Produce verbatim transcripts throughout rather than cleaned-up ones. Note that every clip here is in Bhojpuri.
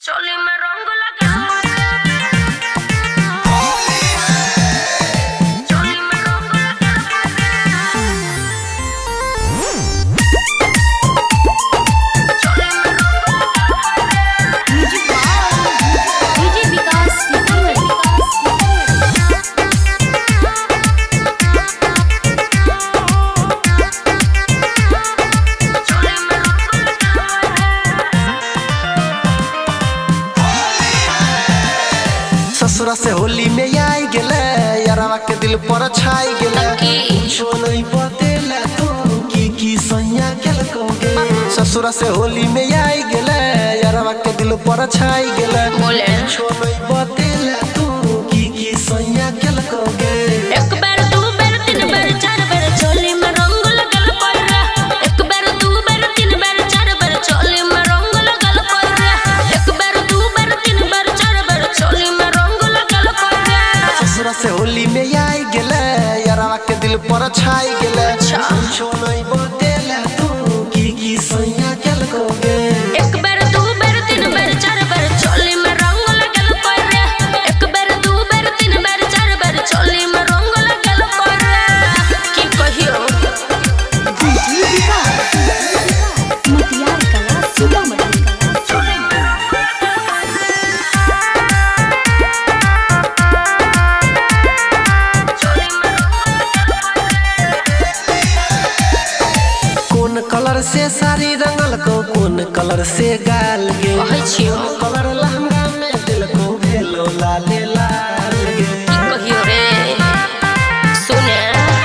चोली में रंग लगे चोली में रंग लगे चोली में रंग म्यूजिक डीजे विकास ससुरा से होली में आई गेले यारवा के दिल पर छाई गेले कुछो नहीं बतेला तो की की सैया केल कोगे ससुरा से होली में आई गेले यारवा के दिल पर छाई गेले बोले कुछो नहीं बतेला तो की की सैया केल कोगे एक बार दो बार तीन बार चार बार चोली में रंग लगल पड़े एक बार दो बार तीन बार चार बार चोली में रंग लगल पड़े एक बार दो बार तीन बार चार बार चोली में रंग लगल पड़े ससुरा से होली में आई गेले यारवा के दिल पर छाई गेले कुछो नहीं बतेला तो की की सैया केल कोगे एक बार दो बार तीन बार चार बार चोली में रंग लगल पड़े एक बार दो बार तीन बार चार बार चोली में रंग लगल पड़े की कहियो मटियार कला सीतामढ़ी कौन कलर से साड़ी रंगल को कौन कलर से गाल गे कहै छियो कलर लहंगा में दिल को भेलो लाले लाल गे की कहियो रे सुने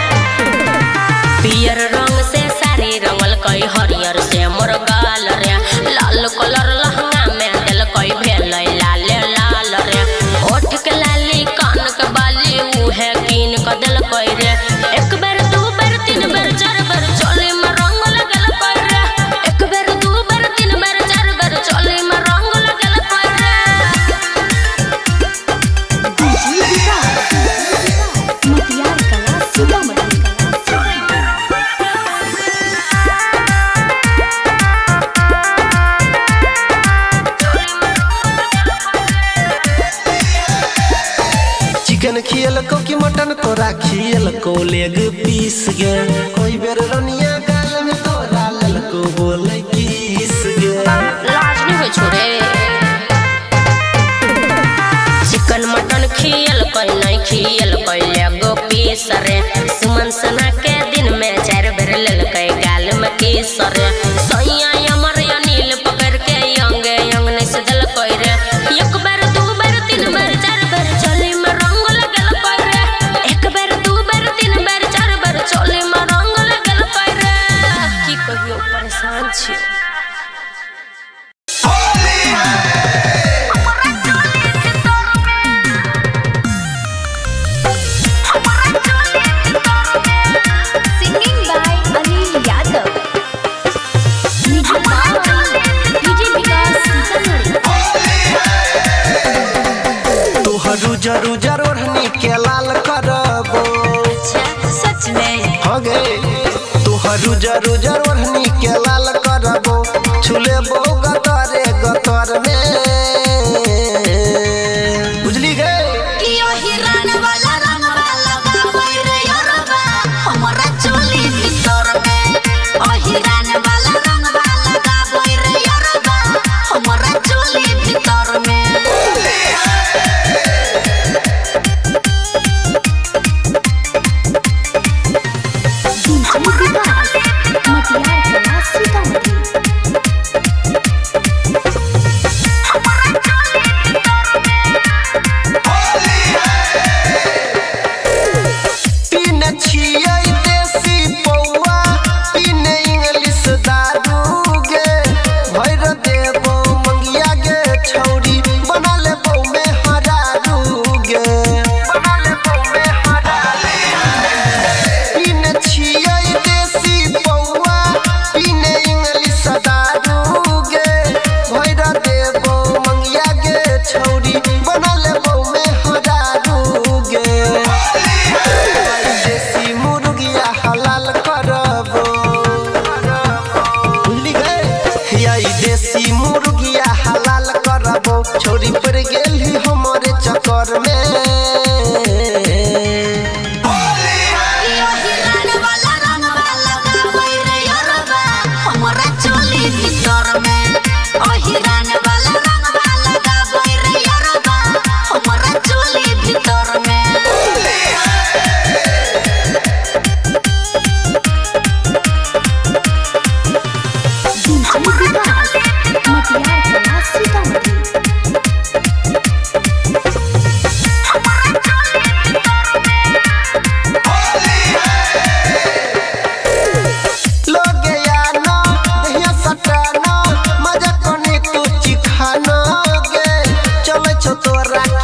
पियर रंग से साड़ी रंगल कई हरियर से मोर गाल रे लाल कलर लहंगा में दिल कई भेल लाल लाल रे ओठ के लाली कान के बाली उहे कीन क दिल कई रे एक बार दो बार तीन बार चार बार चोली में रंग लगल पड़े एक बार दो बार तीन बार चार बार चोली में रंग लगल पड़े मटियार कला सीतामढ़ी चिकन खियल को कि मटन तोरा खियल को लेग पीस गे कोई बेर रनिया गाल में तोरा लल को बोले किस गे लाज नहीं हो छोड़े चिकन मटन खियल कोई नहीं खियल कोई लेगो पीस रे सुमन सना के दिन में चार बेर लेल कई गाल में किस रे सैया अमर अनिल पकड़ के यंग यंग नहीं सजल कोई रे एक बार दो बार तीन बार चार बार चोली में रंग लगल पड़े एक बार दो बार तीन बार चार बार चोली में रंग लगल पड़े की कहियो परेशान छी singing by Anil Yadav D J सीतामढ़ी तोहर उजर उजर ओढ़नी के लाल करबो सच में हो गे तोहर उजर उजर ओढ़नी के लाल करबो छुलेबो गतरे गतर में बुझली गे कि ओ हिरन वाला रंग लगाबै रे योरबा हमरा चोली भीतर में ओ हिरन वाला रंग लगाबै रे योरबा हमरा चोली भीतर में मटियार कला सीतामढ़ी कुछ तोरा